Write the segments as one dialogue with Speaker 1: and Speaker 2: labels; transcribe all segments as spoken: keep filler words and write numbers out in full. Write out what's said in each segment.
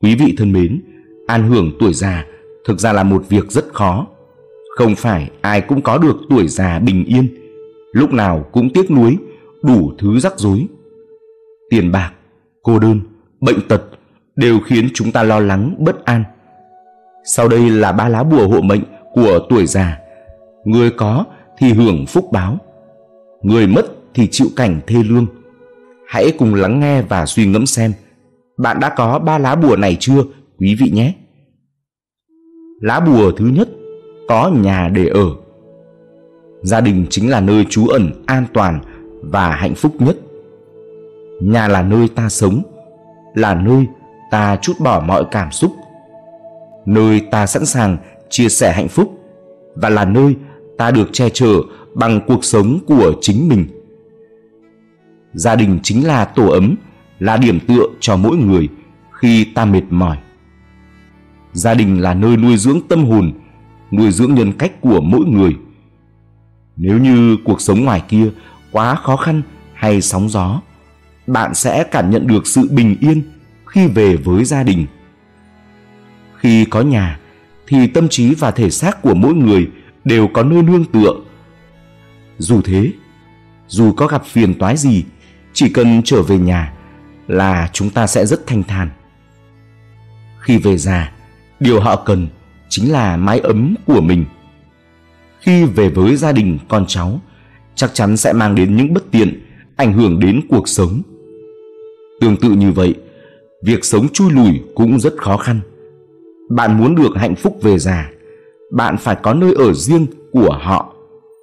Speaker 1: Quý vị thân mến, an hưởng tuổi già thực ra là một việc rất khó. Không phải ai cũng có được tuổi già bình yên, lúc nào cũng tiếc nuối, đủ thứ rắc rối. Tiền bạc, cô đơn, bệnh tật đều khiến chúng ta lo lắng, bất an. Sau đây là ba lá bùa hộ mệnh của tuổi già. Người có thì hưởng phúc báo, người mất thì chịu cảnh thê lương. Hãy cùng lắng nghe và suy ngẫm xem bạn đã có ba lá bùa này chưa, quý vị nhé. Lá bùa thứ nhất, có nhà để ở. Gia đình chính là nơi trú ẩn an toàn và hạnh phúc nhất. Nhà là nơi ta sống, là nơi ta trút bỏ mọi cảm xúc, nơi ta sẵn sàng chia sẻ hạnh phúc, và là nơi ta được che chở bằng cuộc sống của chính mình. Gia đình chính là tổ ấm, là điểm tựa cho mỗi người khi ta mệt mỏi. Gia đình là nơi nuôi dưỡng tâm hồn, nuôi dưỡng nhân cách của mỗi người. Nếu như cuộc sống ngoài kia quá khó khăn hay sóng gió, bạn sẽ cảm nhận được sự bình yên khi về với gia đình. Khi có nhà thì tâm trí và thể xác của mỗi người đều có nơi nương tựa. Dù thế, dù có gặp phiền toái gì, chỉ cần trở về nhà là chúng ta sẽ rất thanh thản. Khi về già, điều họ cần chính là mái ấm của mình. Khi về với gia đình con cháu, chắc chắn sẽ mang đến những bất tiện, ảnh hưởng đến cuộc sống. Tương tự như vậy, việc sống chui lủi cũng rất khó khăn. Bạn muốn được hạnh phúc về già, bạn phải có nơi ở riêng của họ.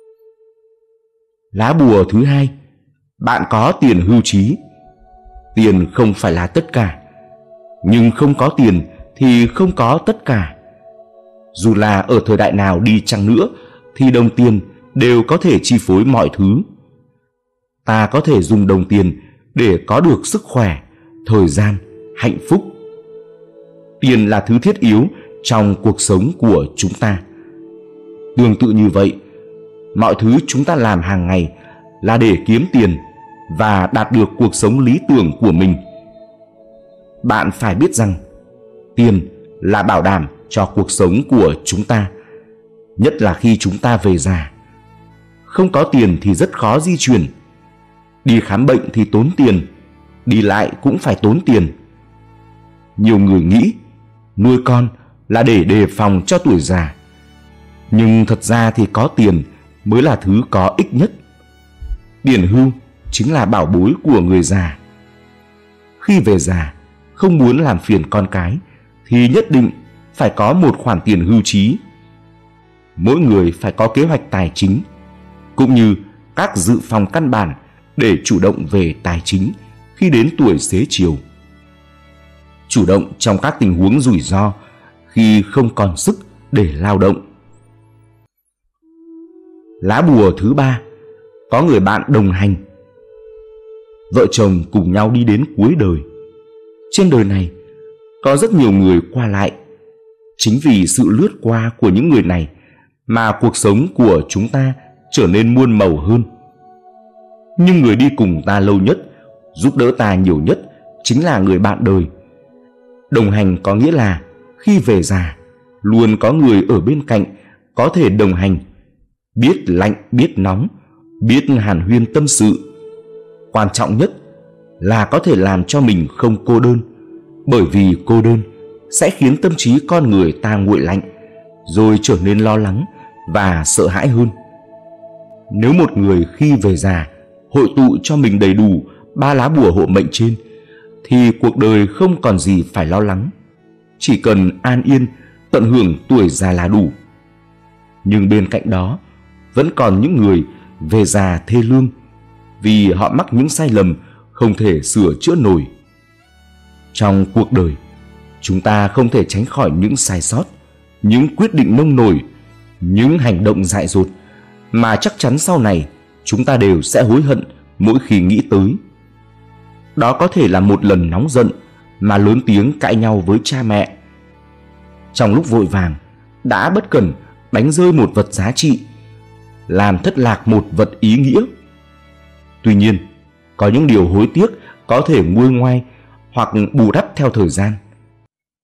Speaker 1: Lá bùa thứ hai, bạn có tiền hưu trí. Tiền không phải là tất cả, nhưng không có tiền thì không có tất cả. Dù là ở thời đại nào đi chăng nữa thì đồng tiền đều có thể chi phối mọi thứ. Ta có thể dùng đồng tiền để có được sức khỏe, thời gian, hạnh phúc. Tiền là thứ thiết yếu trong cuộc sống của chúng ta. Tương tự như vậy, mọi thứ chúng ta làm hàng ngày là để kiếm tiền và đạt được cuộc sống lý tưởng của mình. Bạn phải biết rằng tiền là bảo đảm cho cuộc sống của chúng ta, nhất là khi chúng ta về già. Không có tiền thì rất khó di chuyển. Đi khám bệnh thì tốn tiền, đi lại cũng phải tốn tiền. Nhiều người nghĩ nuôi con là để đề phòng cho tuổi già, nhưng thật ra thì có tiền mới là thứ có ích nhất. Tiền hưu chính là bảo bối của người già. Khi về già, không muốn làm phiền con cái thì nhất định phải có một khoản tiền hưu trí. Mỗi người phải có kế hoạch tài chính, cũng như các dự phòng căn bản để chủ động về tài chính khi đến tuổi xế chiều. Chủ động trong các tình huống rủi ro khi không còn sức để lao động. Lá bùa thứ ba, có người bạn đồng hành. Vợ chồng cùng nhau đi đến cuối đời. Trên đời này có rất nhiều người qua lại. Chính vì sự lướt qua của những người này mà cuộc sống của chúng ta trở nên muôn màu hơn. Nhưng người đi cùng ta lâu nhất, giúp đỡ ta nhiều nhất chính là người bạn đời. Đồng hành có nghĩa là khi về già, luôn có người ở bên cạnh có thể đồng hành, biết lạnh biết nóng, biết hàn huyên tâm sự. Quan trọng nhất là có thể làm cho mình không cô đơn, bởi vì cô đơn sẽ khiến tâm trí con người ta nguội lạnh, rồi trở nên lo lắng và sợ hãi hơn. Nếu một người khi về già hội tụ cho mình đầy đủ ba lá bùa hộ mệnh trên, thì cuộc đời không còn gì phải lo lắng, chỉ cần an yên tận hưởng tuổi già là đủ. Nhưng bên cạnh đó vẫn còn những người về già thê lương vì họ mắc những sai lầm không thể sửa chữa nổi. Trong cuộc đời, chúng ta không thể tránh khỏi những sai sót, những quyết định nông nổi, những hành động dại dột mà chắc chắn sau này chúng ta đều sẽ hối hận mỗi khi nghĩ tới. Đó có thể là một lần nóng giận mà lớn tiếng cãi nhau với cha mẹ. Trong lúc vội vàng đã bất cẩn đánh rơi một vật giá trị, làm thất lạc một vật ý nghĩa. Tuy nhiên, có những điều hối tiếc có thể nguôi ngoai hoặc bù đắp theo thời gian.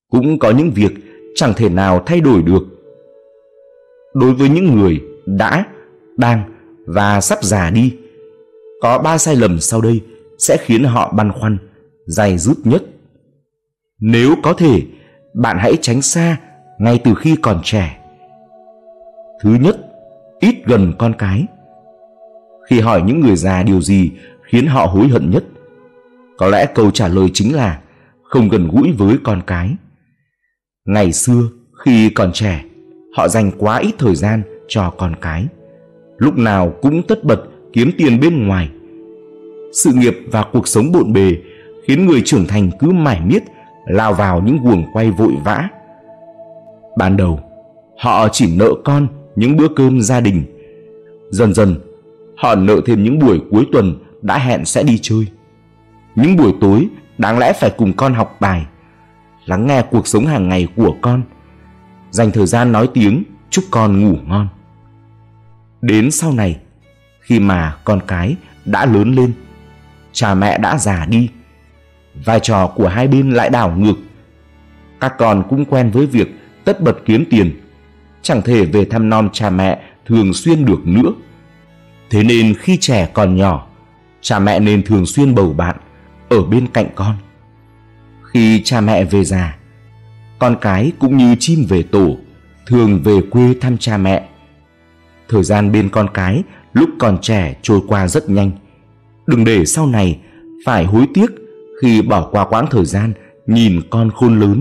Speaker 1: cũng có những việc chẳng thể nào thay đổi được. Đối với những người đã, đang và sắp già đi, có ba sai lầm sau đây sẽ khiến họ băn khoăn, day dứt nhất. Nếu có thể, bạn hãy tránh xa ngay từ khi còn trẻ. Thứ nhất, ít gần con cái. Khi hỏi những người già điều gì khiến họ hối hận nhất, có lẽ câu trả lời chính là không gần gũi với con cái. Ngày xưa, khi còn trẻ, họ dành quá ít thời gian cho con cái, lúc nào cũng tất bật kiếm tiền bên ngoài. Sự nghiệp và cuộc sống bộn bề khiến người trưởng thành cứ mải miết lao vào những guồng quay vội vã. Ban đầu, họ chỉ nợ con những bữa cơm gia đình. Dần dần, họ nợ thêm những buổi cuối tuần đã hẹn sẽ đi chơi, những buổi tối đáng lẽ phải cùng con học bài, lắng nghe cuộc sống hàng ngày của con, dành thời gian nói tiếng chúc con ngủ ngon. Đến sau này, khi mà con cái đã lớn lên, cha mẹ đã già đi, vai trò của hai bên lại đảo ngược. Các con cũng quen với việc tất bật kiếm tiền, chẳng thể về thăm nom cha mẹ thường xuyên được nữa. Thế nên khi trẻ còn nhỏ, cha mẹ nên thường xuyên bầu bạn ở bên cạnh con. Khi cha mẹ về già, con cái cũng như chim về tổ, thường về quê thăm cha mẹ. Thời gian bên con cái lúc còn trẻ trôi qua rất nhanh. Đừng để sau này phải hối tiếc khi bỏ qua quãng thời gian nhìn con khôn lớn.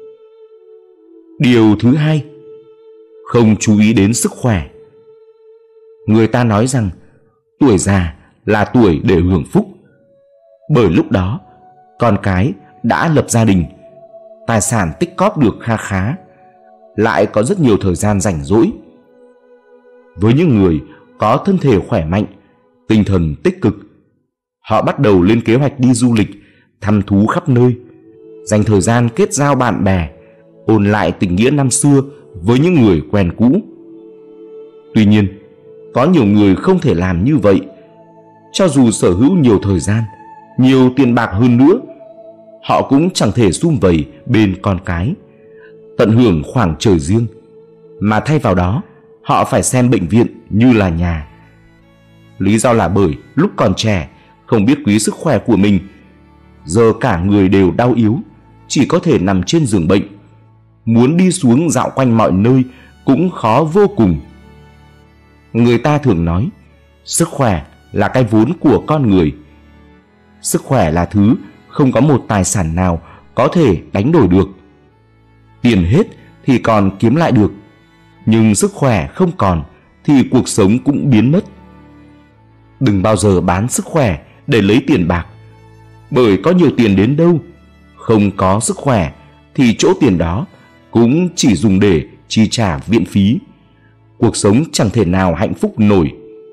Speaker 1: Điều thứ hai, không chú ý đến sức khỏe. Người ta nói rằng tuổi già là tuổi để hưởng phúc, bởi lúc đó con cái đã lập gia đình, tài sản tích cóp được kha khá, lại có rất nhiều thời gian rảnh rỗi. Với những người có thân thể khỏe mạnh, tinh thần tích cực, họ bắt đầu lên kế hoạch đi du lịch, thăm thú khắp nơi, dành thời gian kết giao bạn bè, ôn lại tình nghĩa năm xưa với những người quen cũ. Tuy nhiên, có nhiều người không thể làm như vậy. Cho dù sở hữu nhiều thời gian, nhiều tiền bạc hơn nữa, họ cũng chẳng thể sum vầy bên con cái, tận hưởng khoảng trời riêng, mà thay vào đó họ phải xem bệnh viện như là nhà. Lý do là bởi lúc còn trẻ không biết quý sức khỏe của mình, giờ cả người đều đau yếu, chỉ có thể nằm trên giường bệnh, muốn đi xuống dạo quanh mọi nơi cũng khó vô cùng. Người ta thường nói sức khỏe là cái vốn của con người. Sức khỏe là thứ không có một tài sản nào có thể đánh đổi được. Tiền hết thì còn kiếm lại được, nhưng sức khỏe không còn thì cuộc sống cũng biến mất. Đừng bao giờ bán sức khỏe để lấy tiền bạc, bởi có nhiều tiền đến đâu, không có sức khỏe thì chỗ tiền đó cũng chỉ dùng để chi trả viện phí. Cuộc sống chẳng thể nào hạnh phúc nổi.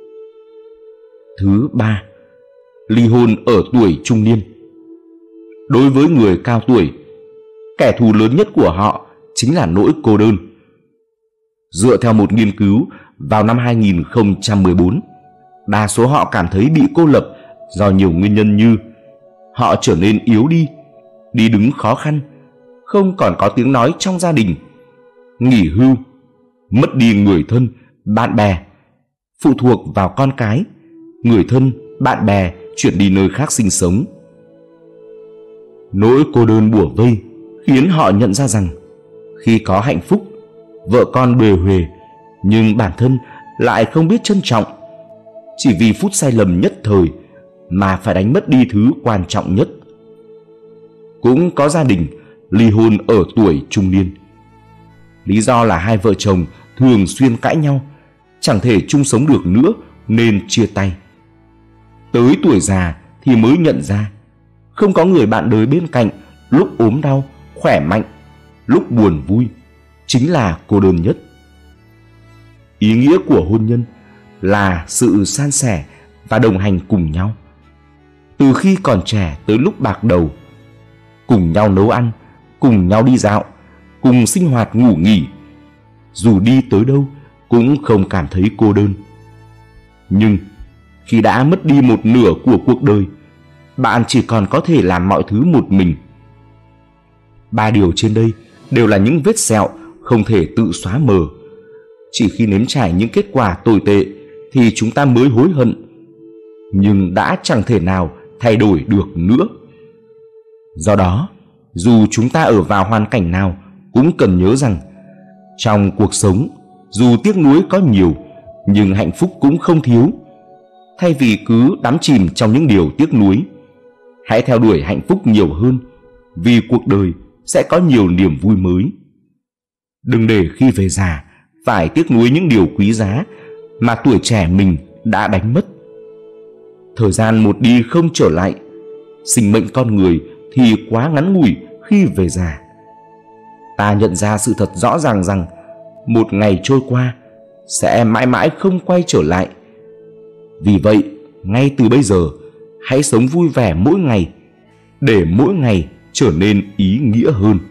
Speaker 1: Thứ ba, ly hôn ở tuổi trung niên. Đối với người cao tuổi, kẻ thù lớn nhất của họ chính là nỗi cô đơn. Dựa theo một nghiên cứu vào năm hai nghìn không trăm mười bốn, đa số họ cảm thấy bị cô lập do nhiều nguyên nhân như họ trở nên yếu đi, đi đứng khó khăn, không còn có tiếng nói trong gia đình, nghỉ hưu, mất đi người thân, bạn bè, phụ thuộc vào con cái, người thân, bạn bè chuyển đi nơi khác sinh sống. Nỗi cô đơn bủa vây khiến họ nhận ra rằng khi có hạnh phúc, vợ con bề huề, nhưng bản thân lại không biết trân trọng, chỉ vì phút sai lầm nhất thời mà phải đánh mất đi thứ quan trọng nhất. Cũng có gia đình ly hôn ở tuổi trung niên. Lý do là hai vợ chồng thường xuyên cãi nhau, chẳng thể chung sống được nữa nên chia tay. Tới tuổi già thì mới nhận ra không có người bạn đời bên cạnh lúc ốm đau, khỏe mạnh, lúc buồn vui, chính là cô đơn nhất. Ý nghĩa của hôn nhân là sự san sẻ và đồng hành cùng nhau. Từ khi còn trẻ tới lúc bạc đầu, cùng nhau nấu ăn, cùng nhau đi dạo, cùng sinh hoạt ngủ nghỉ. Dù đi tới đâu cũng không cảm thấy cô đơn. Nhưng khi đã mất đi một nửa của cuộc đời, bạn chỉ còn có thể làm mọi thứ một mình. Ba điều trên đây đều là những vết sẹo không thể tự xóa mờ. Chỉ khi nếm trải những kết quả tồi tệ thì chúng ta mới hối hận, nhưng đã chẳng thể nào thay đổi được nữa. Do đó, dù chúng ta ở vào hoàn cảnh nào cũng cần nhớ rằng trong cuộc sống, dù tiếc nuối có nhiều nhưng hạnh phúc cũng không thiếu. Thay vì cứ đắm chìm trong những điều tiếc nuối, hãy theo đuổi hạnh phúc nhiều hơn, vì cuộc đời sẽ có nhiều niềm vui mới. Đừng để khi về già phải tiếc nuối những điều quý giá mà tuổi trẻ mình đã đánh mất. Thời gian một đi không trở lại, sinh mệnh con người thì quá ngắn ngủi khi về già. Ta nhận ra sự thật rõ ràng rằng một ngày trôi qua sẽ mãi mãi không quay trở lại. Vì vậy, ngay từ bây giờ, hãy sống vui vẻ mỗi ngày, để mỗi ngày trở nên ý nghĩa hơn.